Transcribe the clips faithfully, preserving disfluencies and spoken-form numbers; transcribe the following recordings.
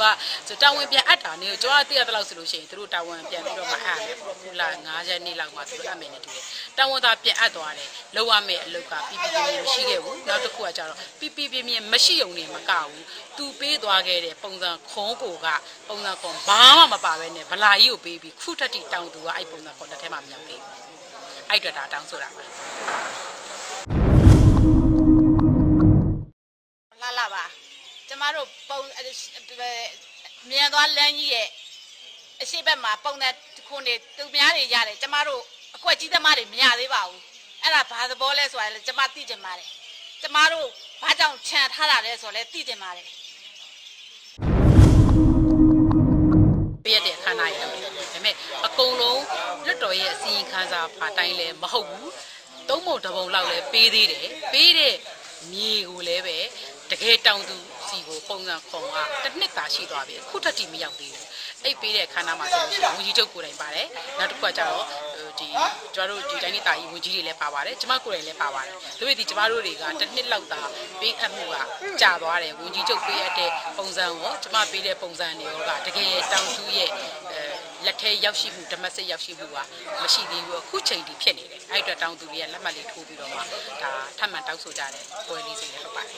ကဆိုတာဝန်ပြန်အပ်တာနေကျွန်တော်သိရတဲ့လောက်ဆိုလို့ရှိရင်သူတို့တာဝန်ပြန်ပြီးတော့မအပ်ဘူးခုလာ၅ရက်နေ့လောက်မှသူတို့အပ်မယ်နဲ့တူတယ်တာဝန်သားပြန်အပ်သွားတယ်လောက်ရမယ့်အလုပ်ကပြပြပြင်းမရှိခဲ့ဘူးနောက်တစ်ခုကကျတော့ပြပြပြင်းပြင်းမရှိုံနေမကဘူးသူပေးသွားခဲ့တဲ့ပုံစံခုံးကိုကပုံစံခုံးဘာမှမပါပဲနဲ့ဗလာကြီးကိုပေးပြီးခုထက်ထိတောင်းသူကအဲ့ပုံစံခုံးတစ်ထဲမှာမရောက်သေးဘူးအဲ့အတွက်ဒါတောင်းဆိုတာပါလာလာပါကျမတို့ပုံမြန်သွားလမ်းကြီးရဲ့အရှိဘက်မှာပုံတဲ့ခုနေသူများတွေရတယ်ကျမတို့အကွက်ကြီးသမားတွေမရသေးပါဘူးအဲ့ဒါဘာသဘောလဲဆိုတာလည်းကျမသိချင်ပါတယ်ကျမတို့ဘာကြောင့်ခြံထားတာလဲဆိုတော့လည်းသိချင်ပါတယ်ပြည့်တဲ့ခန္ဓာရည်ဒါပေမဲ့အကုန်လုံးလွတ်တော်ရဲ့အစီရင်ခံစာပါတိုင်းလည်းမဟုတ်ဘူးသုံးပုံတစ်ပုံလောက်လည်းပေးသေးတယ်ပေးတဲ့မြေကိုလည်းပဲတကယ်တောင်းသူစီကိုပုံစံခုံကတစ်နှစ်သာရှိသွားပြီခုထက်ထိမရောက်သေးဘူးအဲ့ပေးတဲ့ခန္ဓာမှာဆိုလို့ရှိရင်ဝန်ကြီးချုပ်ကိုယ်တိုင်ပါတယ်နောက်တစ်ခုကကျတော့ဒီကျွန်တော်တို့ဒီတိုင်းနေတာကြီးဝန်ကြီးတွေလည်းပါပါတယ်ကျမကိုယ်တိုင်လည်းပါပါတယ်ဒါပေမဲ့ဒီကျမတို့တွေကတစ်နှစ်လောက်သာပေးအပ်မှုကကြာသွားတယ်ဝန်ကြီးချုပ်ပေးအပ်တဲ့ပုံစံကိုကျမပေးတဲ့ပုံစံတွေရောကတကယ်တောင်းသူရဲ့လက်ထဲရောက်ရှိမှုဓမ္မစစ်ရောက်ရှိမှုကမရှိသေးဘူးအခုချိန်ထိဖြစ်နေတယ်အဲ့အတွက်တောင်းသူတွေကလက်မှတ်လေးထိုးပြီးတော့မှဒါထပ်မံတောင်းဆိုကြတယ်ပွဲလေးစီလည်းလုပ်ပါတယ်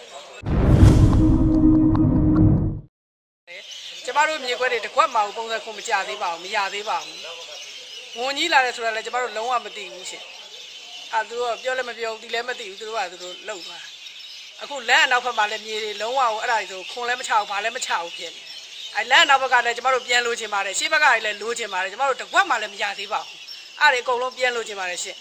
ကျမတို့မြေခွက်တွေတစ်ခွက်မှပုံစံခုမကြသေးပါဘူးမရသေးပါဘူးဝန်ကြီးလာတယ်ဆိုတာလည်းကျမတို့လုံးဝမသိဘူးရှင်အဲသူတို့ပြောလည်းမပြောဘူးဒီလည်းမသိဘူးသူတို့ကသူတို့လှုပ်သွားအခုလမ်းအနောက်ဘက်မှာလည်းမြေတွေလုံးဝအဲ့ဒါတွေဆိုခွန်လည်းမချဘူးဘာလည်းမချဘူးဖြစ်နေအဲလမ်းအနောက်ဘက်ကလည်းကျမတို့ပြန်လို့ချင်ပါတယ်ရှေ့ဘက်ကလည်းလိုချင်ပါတယ်ကျမတို့တစ်ခွက်မှလည်းမရသေးပါဘူးအဲ့ဒါအကုန်လုံးပြန်လို့ချင်ပါတယ်ရှင်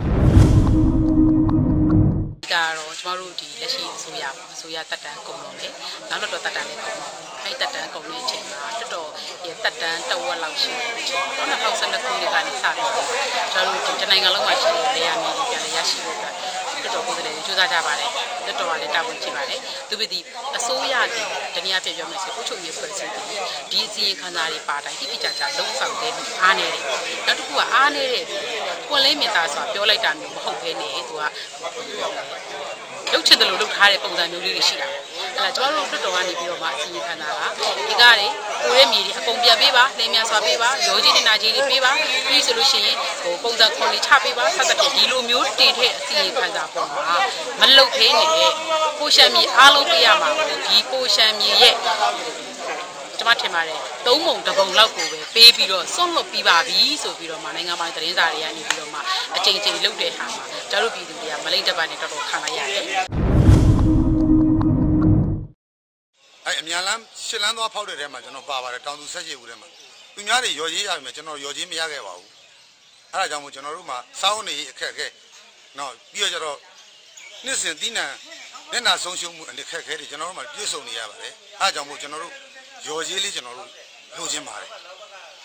ကတော့ကျမတို့ဒီလက်ရှိအစိုးရအစိုးရတက်တန်းကုန်လုံးလေနောက်တော့တက်တန်းလေးကုန်အဲ့တက်တန်းကုန်တဲ့အချိန်မှာတော်တော်ရတက်တန်းတဝက်လောက်ရှိတယ်။၂၀၁၂ခုနှစ်ကနေစပြီးတော့ကျွန်တော်တို့ဒီနိုင်ငံလုံးမှာရှိတဲ့နေရာမျိုးတွေပြန်လည်ရရှိဖို့အတွက်တော်တော်ကိုယ်စားလှယ်တွေစူးစမ်းကြပါတယ်။တော်တော်လည်းတာဝန်ရှိပါတယ်။သူပြည်အစိုးရဒီတနည်းအားဖြင့်ပြောမယ်ဆိုအုပ်ချုပ်ရေးဖွဲ့စည်းပြီးဒီအစီရင်ခံစာတွေပါတိုင်းတိတိကျကျလုံးဆောင်တဲ့အားနေတယ်။နောက်တစ်ခုကအားနေတဲ့ပွင့်လင်းမြင်သာစွာပြောလိုက်တာမျိုးမဟုတ်ဘဲနဲ့သူကလုတ်ချင်တယ်လို့လုတ်ထားတဲ့ပုံစံမျိုးလေးတွေရှိတာ။အဲ့ဒါကျွန်တော်တို့တော်တော်ကနေပြီးတော့မှအစီရင်ခံတာကဒီကားတွေကိုရဲမြေတွေအကုန်ပြန်ပေးပါလင်းမြန်စွာပေးပါရောကြီးတင်နာကြီးတွေပေးပါပြီးဆိုလို့ရှိရင်ဟိုပုံစံခွန်လေးချပေးပါဆက်သက်ဒီလိုမျိုးတင်တဲ့အစီရင်ခံစာပုံမှာမလုတ်သေးနဲ့ပိုရှမ်းမြေအားလုံးပေးရမှာဒီပိုရှမ်းမြေရဲ့ကျွန်မထင်ပါတယ်သုံးပုံတစ်ပုံလောက်ကိုပဲပေးပြီးတော့စွန့်လွတ်ပြီးပါပြီဆိုပြီးတော့မှနိုင်ငံပိုင်းသတင်းစာတွေကနေပြီးတော့မှအကြိမ်ကြိမ်လုတ်တဲ့ဟာမှာကျတို့ပြည်သူတွေကမလိမ့်တပတ်နဲ့တော်တော်ခံလိုက်ရတယ်အဲ့အများလမ်းရှစ်လမ်းသွားဖောက်တဲ့ထဲမှာကျွန်တော်ပါပါတယ်တောင်သူဆက်ရှိဦးထဲမှာသူများတွေရော်ကြီးရပြီမယ်ကျွန်တော်ရော်ကြီးမရခဲ့ပါဘူးအဲ့ဒါကြောင့်မို့ကျွန်တော်တို့မှာစောင်းနေအခက်အခဲနော်ပြီးတော့ကျတော့နှစ်စဉ်တီးနှံမျက်နှာဆုံးရှုံးမှုအခက်အခဲတွေကျွန်တော်တို့မှာပြည့်စုံနေရပါတယ်အဲ့ဒါကြောင့်မို့ကျွန်တော်တို့ရော်ကြီးလေးကျွန်တော်တို့လိုချင်ပါတယ်